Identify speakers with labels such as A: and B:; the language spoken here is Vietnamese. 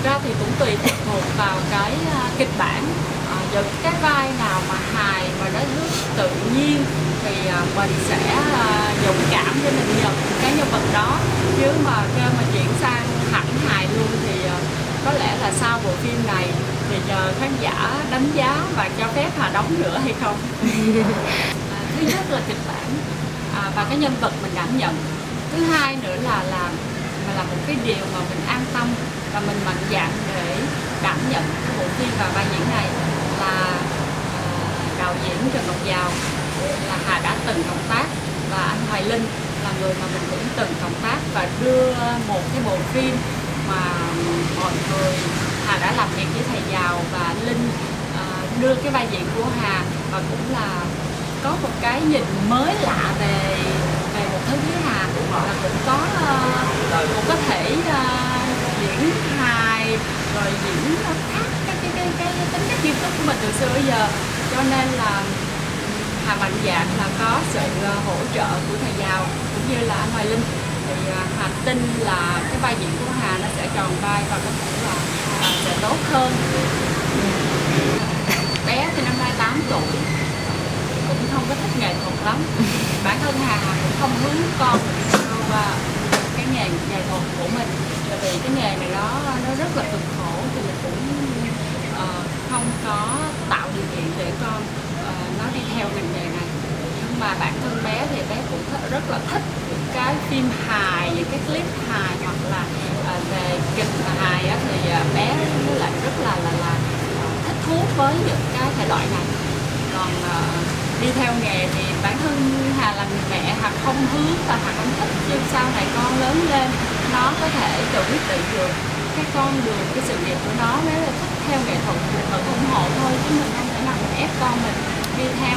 A: Ra thì cũng tùy thuộc vào cái kịch bản. Những cái vai nào mà hài mà nó rất tự nhiên thì mình sẽ dũng cảm để mình nhận cái nhân vật đó, chứ mà kêu mà chuyển sang hẳn hài luôn thì có lẽ là sau bộ phim này thì chờ khán giả đánh giá và cho phép Hà đóng nữa hay không. Thứ nhất là kịch bản và cái nhân vật mình đảm nhận. Thứ hai nữa là một cái điều mà mình an tâm và mình mạnh dạn để đảm nhận cái bộ phim và vai diễn này là đạo diễn Trần Ngọc Giàu, là Hà đã từng cộng tác, và anh Hoài Linh là người mà mình cũng từng cộng tác, và đưa một cái bộ phim mà mọi người Hà đã làm việc với thầy Giàu và anh Linh đưa cái vai diễn của Hà, và cũng là có một cái nhìn mới lạ về một thứ với Hà, là cũng có thể diễn hài rồi diễn khác cái tính cách nghiêm túc của mình từ xưa bây giờ, cho nên là Hà mạnh dạn là có sự hỗ trợ của thầy Giàu cũng như là anh Hoài Linh, thì Hà tin là cái vai diễn của Hà nó sẽ tròn vai và có thể là sẽ tốt hơn. Bé thì năm nay 8 tuổi, cũng không có thích nghệ thuật lắm. Bản thân Hà cũng không hướng con vào cái nghệ thuật của mình, bởi vì cái nghề này nó rất là cực khổ, thì mình cũng không có tạo điều kiện để con nó đi theo ngành nghề này. Nhưng mà bản thân bé thì bé cũng rất là thích những cái phim hài, những cái clip hài, hoặc là về kịch hài á, thì bé lại rất là thích thú với những cái thể loại này. Còn đi theo nghề thì bản thân Hà là người mẹ, Hà không hướng và Hà không thích, nhưng sau này con lớn lên nó có thể tự quyết định được cái con đường, cái sự nghiệp của nó. Nếu là thích theo nghệ thuật thì mình vẫn ủng hộ thôi, chứ mình không thể nào mình ép con mình đi theo